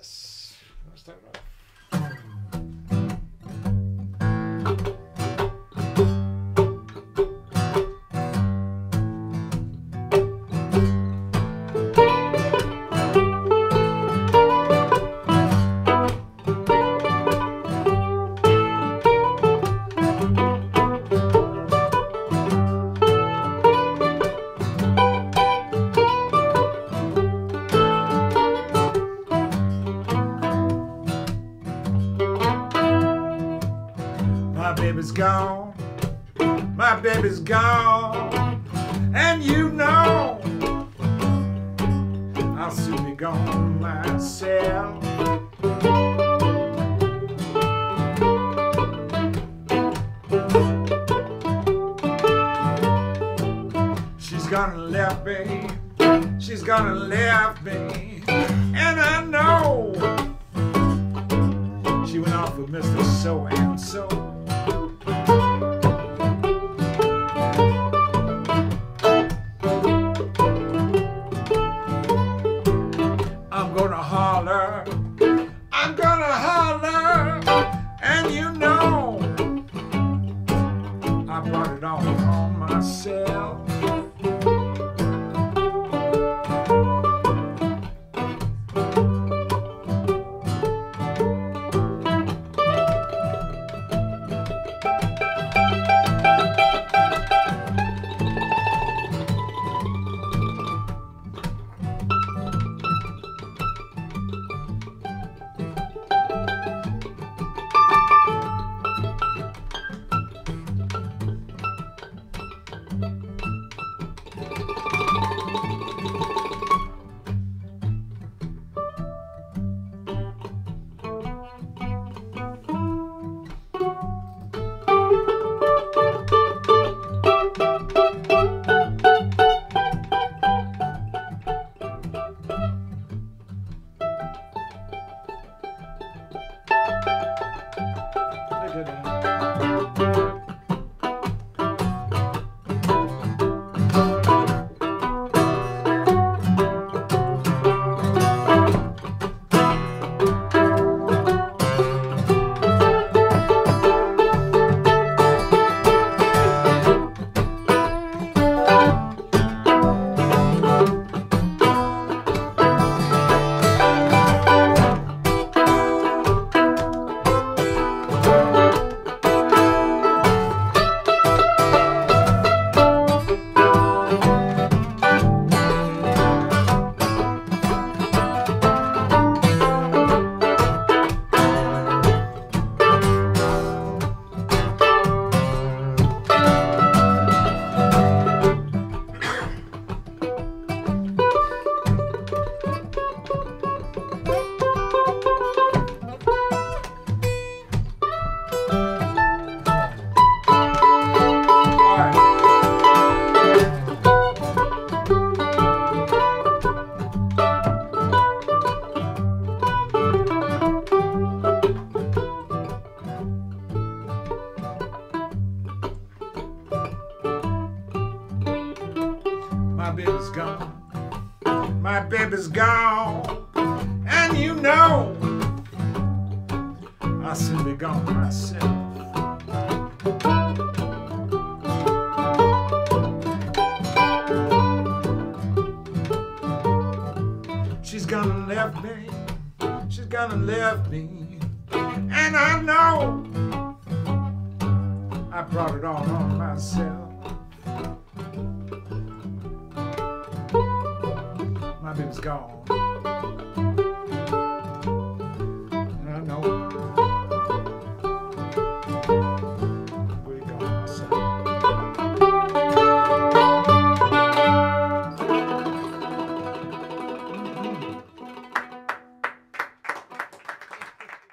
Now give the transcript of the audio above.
this. Let's start it off. My baby's gone, my baby's gone, and you know I'll soon be gone myself. She's gonna left me, she's gonna left me, and I know she went off with Mr. So-and-so. I'm gonna holler, and you know I brought it on myself. My baby's gone, my baby's gone, and you know I'll soon be gone myself. She's gonna left me, she's gonna left me, and I know I brought it on myself. My baby's gone.